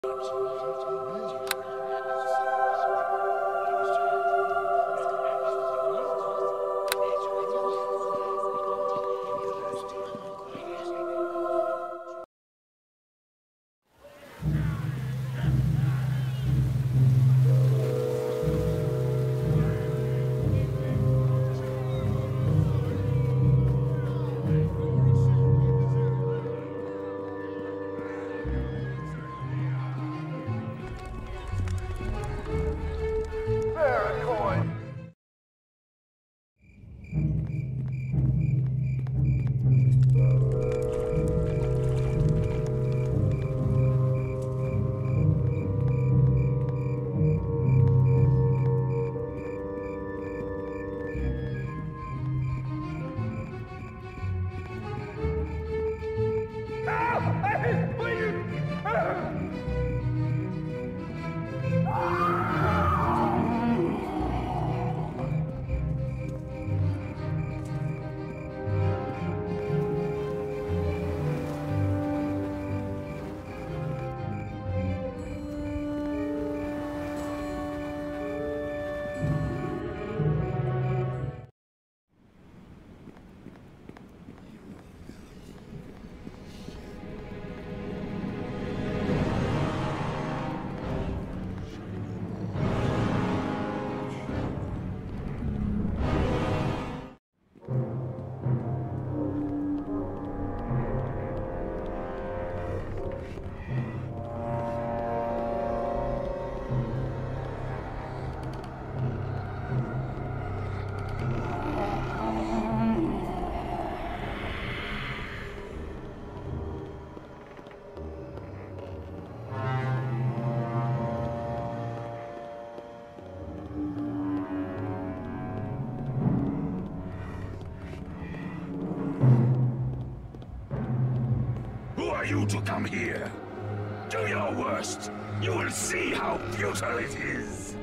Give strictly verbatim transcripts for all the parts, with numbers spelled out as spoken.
You to come here. Do your worst. You will see how futile it is.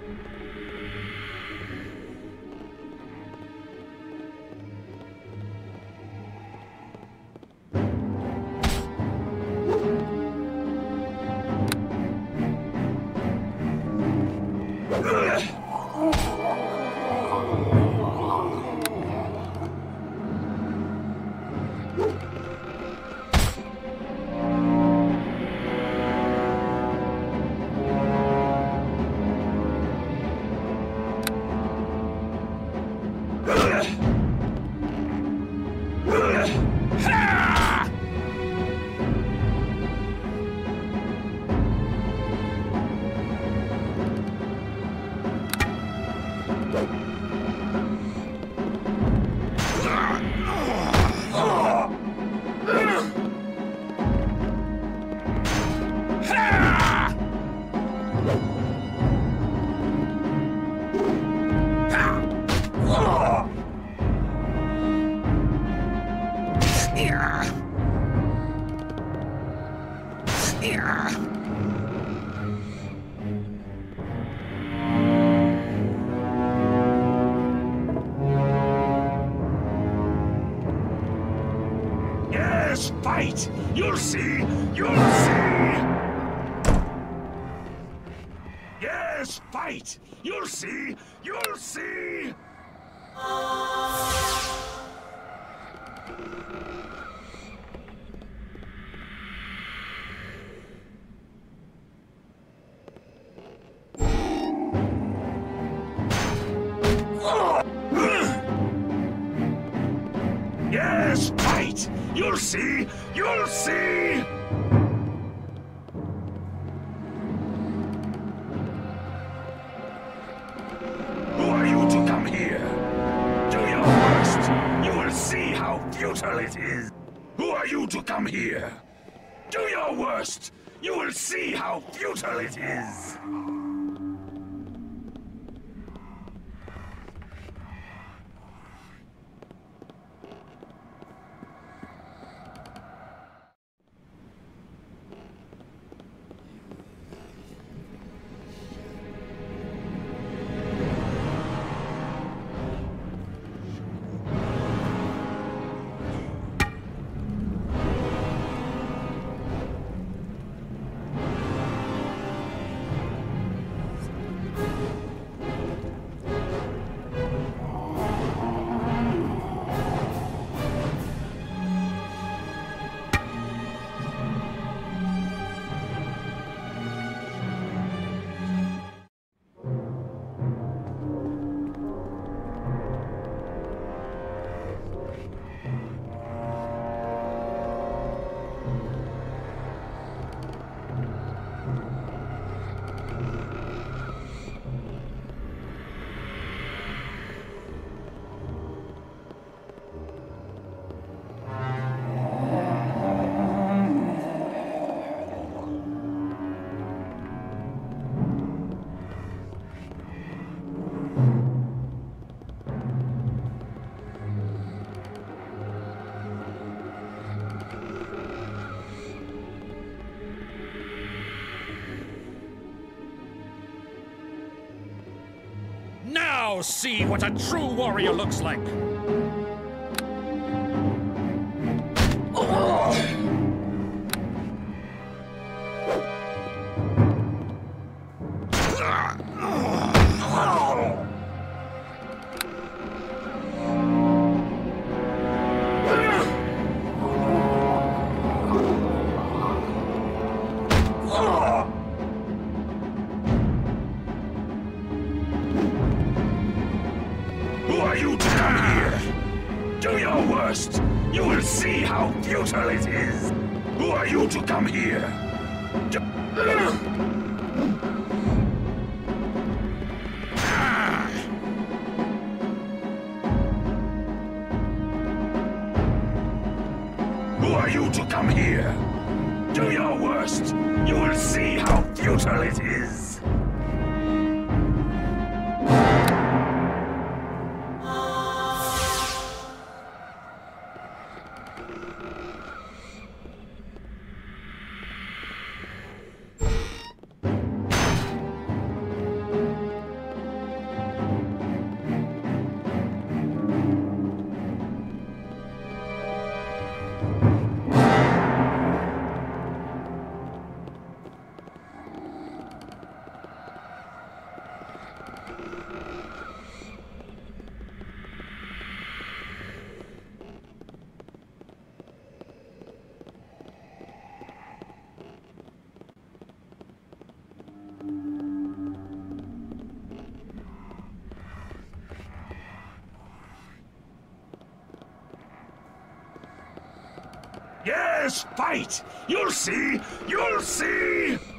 Fight! You'll see! You'll see! Yes, fight! You'll see! You'll see! Yes, fight! You'll see! You'll see! Who are you to come here? Do your worst! You will see how futile it is! Who are you to come here? Do your worst! You will see how futile it is! Now see what a true warrior looks like! Who are you to come here? Do your worst! You will see how futile it is! Who are you to come here? Do Who are you to come here? Do your worst! You will see how futile it is! Yes, fight! You'll see! You'll see!